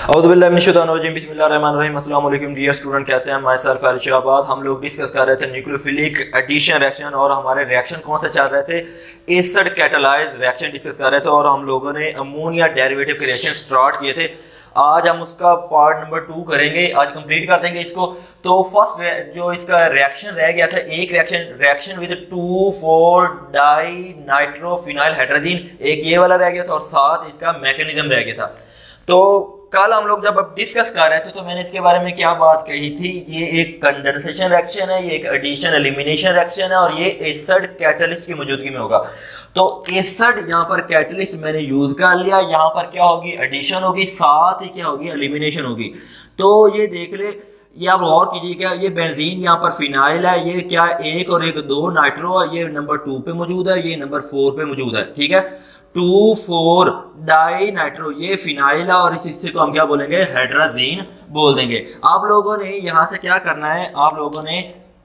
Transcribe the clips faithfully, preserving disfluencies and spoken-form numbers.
औज़ुबिल्लाहि बिस्मिल्लाहिर्रहमानिर्रहीम। अस्सलाम वालेकुम डियर स्टूडेंट, कैसे हैं? My self Ali Shahbad. हम लोग डिस्कस कर रहे थे न्यूक्लियोफिलिक एडिशन रिएक्शन और हमारे रिएक्शन कौन से चल रहे थे, एसिड कैटालाइज्ड रिएक्शन डिस्कस कर रहे थे और हम लोगों ने अमोनिया डेरिवेटिव के रिएक्शन स्टार्ट किए थे। आज हम उसका पार्ट नंबर टू करेंगे, आज कंप्लीट कर देंगे इसको। तो फर्स्ट जो इसका रिएक्शन रह गया था, एक reaction reaction with two four di nitrophenyl hydrogen, एक ये वाला रह गया था और साथ इसका मैकेनिज्म रह गया था। तो कल हम लोग जब अब डिस्कस कर रहे थे तो मैंने इसके बारे में क्या बात कही थी, ये एक कंडेंसेशन रिएक्शन है, ये एक एडिशन एलिमिनेशन रिएक्शन है और ये एसिड कैटलिस्ट की मौजूदगी में होगा। तो एसिड यहाँ पर कैटलिस्ट मैंने यूज कर लिया, यहाँ पर क्या होगी, एडिशन होगी, साथ ही क्या होगी, एलिमिनेशन होगी। तो ये देख ले, ये आप गौर कीजिएगा, ये बेंजीन यहाँ पर फिनाइल है, ये क्या एक और एक दो नाइट्रो है, ये नंबर टू पे मौजूद है, ये नंबर फोर पे मौजूद है, ठीक है। टू फोर डाई नाइट्रो ये फिनाइल है और इस हिस्से को हम क्या बोलेंगे, हाइड्रोजन बोल देंगे। आप लोगों ने यहाँ से क्या करना है, आप लोगों ने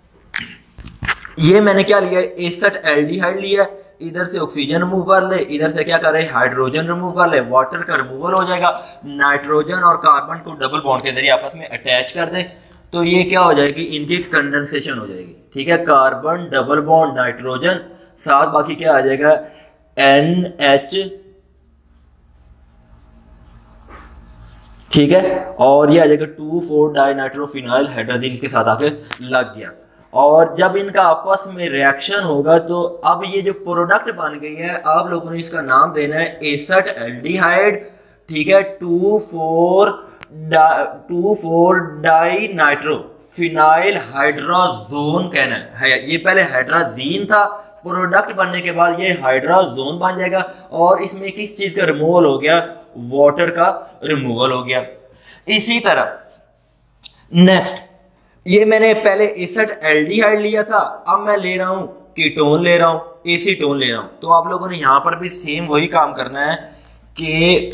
ये मैंने क्या लिया, एसिड एल्डिहाइड लिया, इधर से ऑक्सीजन रिमूव कर ले, इधर से क्या करें, हाइड्रोजन रिमूव कर ले, वाटर का रिमूवल हो जाएगा, नाइट्रोजन और कार्बन को डबल बॉन्ड के जरिए आपस में अटैच कर दें तो ये क्या हो जाएगी, इनकी कंडेंसेशन हो जाएगी, ठीक है। कार्बन डबल बॉन्ड नाइट्रोजन, साथ बाकी क्या आ जाएगा, एन एच, ठीक है, और ये आ जाएगा two four di nitrophenyl hydrogen इसके साथ आके लग गया। और जब इनका आपस में रिएक्शन होगा तो अब ये जो प्रोडक्ट बन गई है, आप लोगों ने इसका नाम देना है एसिड एल्डिहाइड, ठीक है। Two four two four di nitro phenyl hydrazone कहना है, ये पहले हाइड्रोजन था, प्रोडक्ट बनने के बाद ये हाइड्रोजोन बन जाएगा और इसमें किस चीज का रिमूवल हो गया, वाटर का रिमूवल हो गया। इसी तरह नेक्स्ट, ये मैंने पहले एसिड एल्डिहाइड लिया था, अब मैं ले रहा हूं कीटोन ले रहा हूं, एसीटोन ले रहा हूं। तो आप लोगों ने यहां पर भी सेम वही काम करना है कि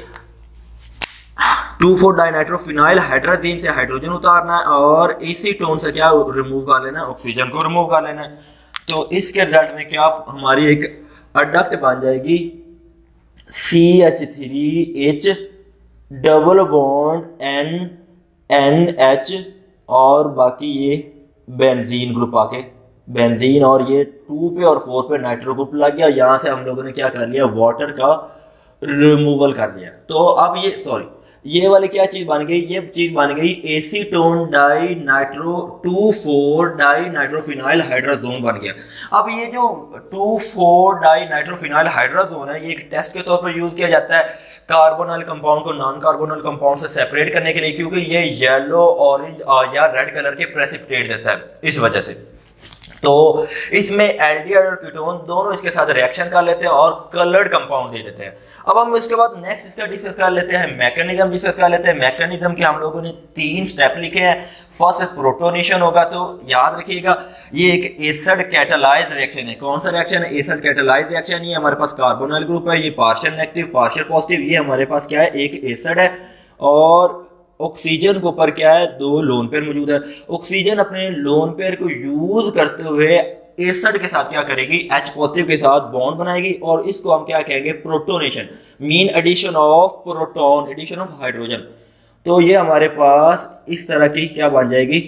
टू फोर डाइनाइट्रोफिनाइल हाइड्रोजन से हाइड्रोजन उतारना है और एसीटोन से क्या रिमूव कर लेना है, ऑक्सीजन को रिमूव कर लेना है। तो इसके रिजल्ट में क्या हमारी एक अडक्ट बन जाएगी, C H three H double bond N N H और बाकी ये बेंजीन ग्रुप आके बेंजीन और ये टू पे और फोर पे नाइट्रो ग्रुप लग गया। यहाँ से हम लोगों ने क्या कर लिया, वाटर का रिमूवल कर लिया। तो अब ये सॉरी ये वाली क्या चीज बन गई, ये चीज बन गई acetone di nitro two four di nitrophenyl hydrazone बन गया। अब ये जो two four di nitrophenyl hydrazone है, ये एक टेस्ट के तौर पर यूज किया जाता है कार्बोनल कंपाउंड को नॉन कार्बोनल कंपाउंड से सेपरेट करने के लिए, क्योंकि ये येलो ऑरेंज या रेड कलर के प्रेसिपिटेट देता है, इस वजह से। तो इसमें एल्डिहाइड और कीटोन दोनों इसके साथ रिएक्शन कर लेते हैं और कलर्ड कंपाउंड दे देते हैं। अब हम इसके बाद नेक्स्ट इसका डिस्कस कर लेते हैं, मैकेनिज्म डिस्कस कर लेते हैं। मैकेनिज्म के हम लोगों ने तीन स्टेप लिखे हैं। फर्स्ट प्रोटोनेशन होगा, तो याद रखिएगा ये एक एसिड कैटालाइज्ड रिएक्शन है। कौन सा रिएक्शन है, एसिड कैटालाइज्ड रिएक्शन। ये हमारे पास कार्बोनाइल ग्रुप है, ये पार्शियल नेगेटिव पार्शियल पॉजिटिव, ये हमारे पास क्या है, एक एसिड है और ऑक्सीजन के ऊपर क्या है, दो लोन पेयर मौजूद है। ऑक्सीजन अपने लोन पेयर को यूज करते हुए एसिड के साथ क्या करेगी, H पॉजिटिव के साथ बॉन्ड बनाएगी और इसको हम क्या कहेंगे, protonation, mean addition of proton, addition of hydrogen. तो ये हमारे पास इस तरह की क्या बन जाएगी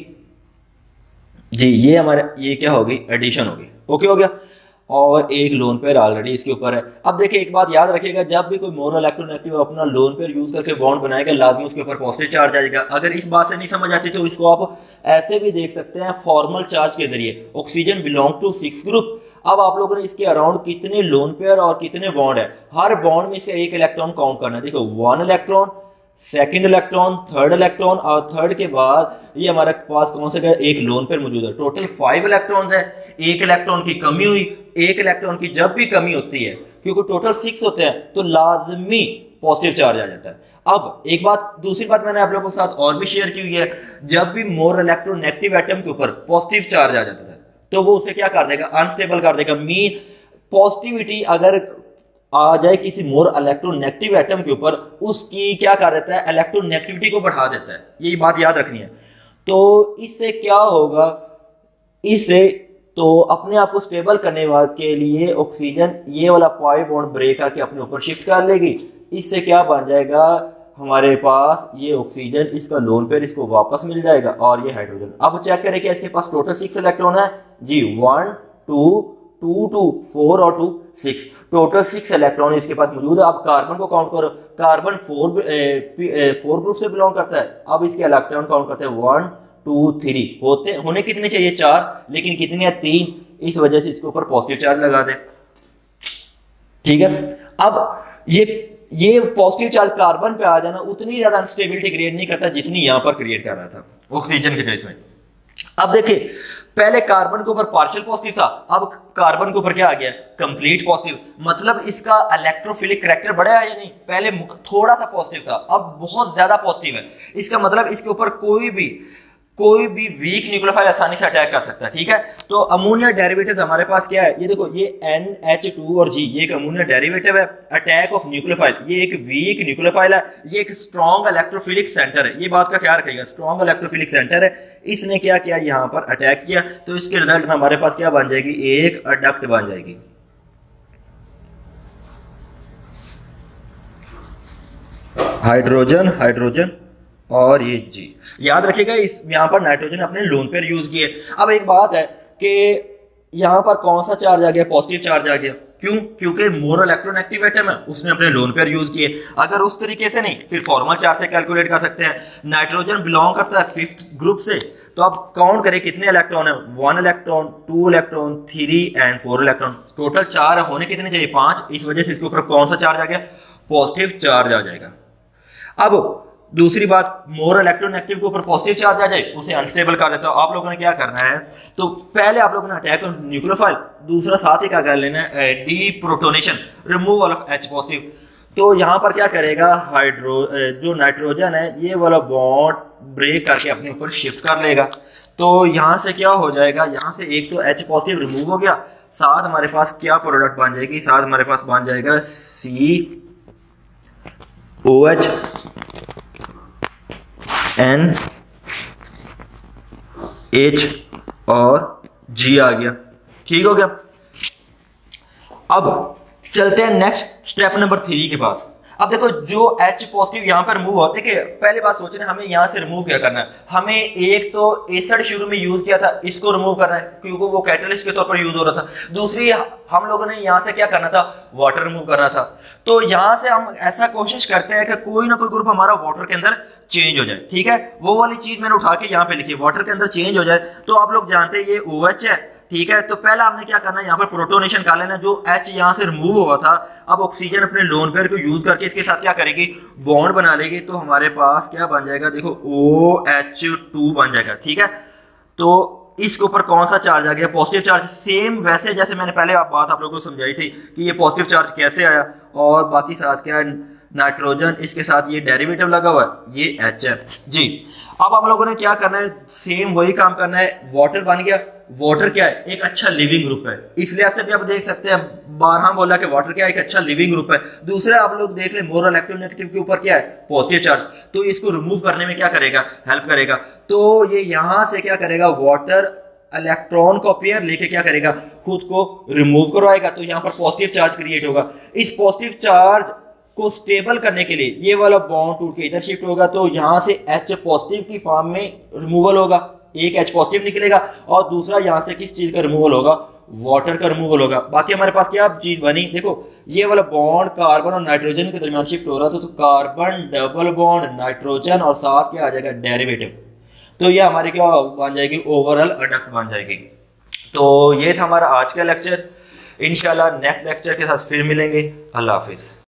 जी, ये हमारे ये क्या होगी, एडिशन होगी। ओके हो गया, और एक लोन पेयर ऑलरेडी इसके ऊपर है। अब देखिए एक बात याद रखिएगा, जब भी कोई मोनो इलेक्ट्रोनेगेटिव अपना लोन पेयर यूज करके बॉन्ड बनाएगा, लाजमी उसके ऊपर पॉजिटिव चार्ज आएगा। अगर इस बात से नहीं समझ आती तो इसको आप ऐसे भी देख सकते हैं, फॉर्मल चार्ज के जरिए। Oxygen belong to six group. अब आप लोगों ने इसके अराउंड कितने लोन पेयर और कितने बॉन्ड है, हर बॉन्ड में इसका एक इलेक्ट्रॉन काउंट करना है। देखो one electron, second electron, third electron और थर्ड के बाद ये हमारे पास कौन सा एक लोन पेयर मौजूद है। टोटल फाइव इलेक्ट्रॉन्स है, एक इलेक्ट्रॉन की कमी हुई, एक इलेक्ट्रॉन की जब भी कमी होती है, क्योंकि टोटल सिक्स होते हैं, तो लाजमी पॉजिटिव चार्ज आ जाता है। अब एक बात, दूसरी बात मैंने आप लोगों के साथ और भी शेयर की हुई है, जब भी मोर इलेक्ट्रोनेगेटिव एटम के ऊपर पॉजिटिव चार्ज आ जाता है तो वो उसे क्या कर देगा, अनस्टेबल कर देगा। मीन पॉजिटिविटी अगर आ जाए किसी मोर इलेक्ट्रोनेगेटिव एटम के ऊपर, उसकी क्या कर देता है, इलेक्ट्रोनेगेटिविटी को बढ़ा देता है। ये बात याद रखनी है। तो इससे क्या होगा, इससे तो अपने आप को स्टेबल करने के लिए ऑक्सीजन ये वाला पाई बॉन्ड ब्रेक करके अपने ऊपर शिफ्ट कर लेगी। इससे क्या बन जाएगा, हमारे पास ये ऑक्सीजन, इसका लोन पेयर इसको वापस मिल जाएगा और ये हाइड्रोजन। अब चेक करें क्या इसके पास टोटल सिक्स इलेक्ट्रॉन है जी, one two two two four और two six, total six electron इसके पास मौजूद है। अब कार्बन को काउंट करो, कार्बन फोर फोर ग्रुप से बिलोंग करता है। अब इसके इलेक्ट्रॉन काउंट करते हैं वन टू थ्री, होते होने कितने चाहिए चार, लेकिन कितने हैं तीन, इस वजह से इसके ऊपर पॉजिटिव चार्ज लगा दें। ठीक है, अब ये ये पॉजिटिव चार्ज कार्बन पे आ जाना उतनी ज्यादा अनस्टेबिलिटी क्रिएट नहीं करता जितनी यहां पर क्रिएट कर रहा था ऑक्सीजन के केस में। अब देखिए पहले कार्बन के ऊपर पार्शियल पॉजिटिव था, अब कार्बन के ऊपर क्या आ गया, कंप्लीट पॉजिटिव। मतलब इसका इलेक्ट्रोफिलिक करैक्टर बढ़ा है या नहीं, पहले थोड़ा सा पॉजिटिव था अब बहुत ज्यादा पॉजिटिव है। इसका मतलब इसके ऊपर कोई भी कोई भी वीक न्यूक्लियोफाइल आसानी से अटैक कर सकता है। ठीक है, तो अमोनिया डेरिवेटिव हमारे पास क्या है, ये देखो ये एन एच टू और जी, ये एक अमोनिया डेरिवेटिव है। अटैक ऑफ न्यूक्लियोफाइल, ये एक वीक न्यूक्लियोफाइल है, ये एक स्ट्रॉन्ग इलेक्ट्रोफिलिक सेंटर है। ये बात का ख्याल रखिएगा, स्ट्रॉन्ग इलेक्ट्रोफिलिक सेंटर है। इसने क्या किया, यहाँ पर अटैक किया, तो इसके रिजल्ट में हमारे पास क्या बन जाएगी, एक अडक्ट बन जाएगी। हाइड्रोजन हाइड्रोजन और ये जी, याद रखिएगा इस यहाँ पर नाइट्रोजन अपने लोन पेयर यूज किए। अब एक बात है कि यहाँ पर कौन सा चार्ज आ गया, पॉजिटिव चार्ज आ गया, क्यों, क्योंकि मोर इलेक्ट्रोनेगेटिव एटम है, उसने अपने लोन पेयर यूज किए। अगर उस तरीके से नहीं, फिर फॉर्मल चार्ज से कैलकुलेट कर सकते हैं। नाइट्रोजन बिलोंग करता है फिफ्थ ग्रुप से, तो आप काउंट करें कितने इलेक्ट्रॉन है, one electron, two electron, three and four electron, total चार होने कितने चाहिए, पांच। इस वजह से इसके ऊपर कौन सा चार्ज आ गया, पॉजिटिव चार्ज आ जाएगा। अब दूसरी बात, मोर इलेक्ट्रोनेगेटिव के ऊपर पॉजिटिव चार्ज आ जाए, उसे अनस्टेबल कर देता है। आप लोगों ने क्या करना है, तो पहले आप लोगों ने अटैक ऑन न्यूक्लियोफाइल, दूसरा साथ ही क्या कर लेना है, deprotonation, removal of H positive. तो यहाँ पर क्या करेगा, हाइड्रो जो नाइट्रोजन है ये वाला बॉन्ड ब्रेक करके अपने ऊपर शिफ्ट कर लेगा। तो यहाँ से क्या हो जाएगा, यहाँ से एक तो एच पॉजिटिव रिमूव हो गया, साथ हमारे पास क्या प्रोडक्ट बन जाएगी, साथ हमारे पास बन जाएगा C O H N H और जी आ गया। ठीक हो गया। अब चलते हैं नेक्स्ट स्टेप नंबर थ्री के पास। अब देखो जो H पॉजिटिव यहाँ पर रिमूव होते, देखिए पहले बात सोच रहे हैं हमें यहाँ से रिमूव क्या करना है। हमें एक तो एसिड शुरू में यूज किया था, इसको रिमूव करना है क्योंकि वो कैटलिस्ट के तौर पर यूज हो रहा था। दूसरी हम लोगों ने यहाँ से क्या करना था, वाटर रिमूव करना था। तो यहाँ से हम ऐसा कोशिश करते हैं कि कोई ना कोई ग्रुप हमारा वाटर के अंदर चेंज हो जाए। ठीक है, वो वाली चीज मैंने उठा के यहाँ पे लिखी, वाटर के अंदर चेंज हो जाए। तो आप लोग जानते हैं ये OH है। ठीक है, तो पहला हमने क्या करना है, यहाँ पर प्रोटोनेशन कर लेना। जो H यहाँ से रिमूव हुआ था, अब ऑक्सीजन अपने लोन पेयर को यूज करके इसके साथ क्या करेगी, बॉन्ड बना लेगी। तो हमारे पास क्या बन जाएगा, देखो ओ एच टू बन जाएगा। ठीक है, तो इसके ऊपर कौन सा चार्ज आ गया, पॉजिटिव चार्ज। सेम वैसे जैसे मैंने पहले आप बात आप लोगों को समझाई थी कि ये पॉजिटिव चार्ज कैसे आया, और बाकी साथ क्या नाइट्रोजन, इसके साथ ये डेरिवेटिव लगा हुआ है, ये H है जी। अब हम लोगों ने क्या करना है, सेम वही काम करना है। वाटर बन गया, वाटर क्या है, एक अच्छा लिविंग ग्रुप है, इसलिए से भी आप देख सकते हैं बारह बोला कि वाटर क्या है, एक अच्छा लिविंग ग्रुप है। दूसरा आप लोग देख ले मोर इलेक्ट्रोनेगेटिव के ऊपर क्या है, पॉजिटिव चार्ज, तो इसको रिमूव करने में क्या करेगा, हेल्प करेगा। तो ये यहां से क्या करेगा, वाटर इलेक्ट्रॉन को पेयर लेके क्या करेगा, खुद को रिमूव करवाएगा। तो यहाँ पर पॉजिटिव चार्ज क्रिएट होगा। इस पॉजिटिव चार्ज को स्टेबल करने के लिए ये वाला बॉन्ड टूट के इधर शिफ्ट होगा, तो यहाँ से H पॉजिटिव की फॉर्म में रिमूवल होगा, एक H पॉजिटिव निकलेगा, और दूसरा यहाँ से किस चीज का रिमूवल होगा, वाटर का रिमूवल होगा। बाकी हमारे पास क्या चीज बनी, देखो ये वाला बॉन्ड कार्बन और नाइट्रोजन के दरमियान शिफ्ट हो रहा था, तो कार्बन डबल बॉन्ड नाइट्रोजन और साथ क्या आ जाएगा, डेरिवेटिव। तो ये हमारी क्या बन जाएगी, ओवरऑल अडक्ट बन जाएगी। तो ये था हमारा आज का लेक्चर। इंशाल्लाह नेक्स्ट लेक्चर के साथ फिर मिलेंगे। अल्लाह हाफिज।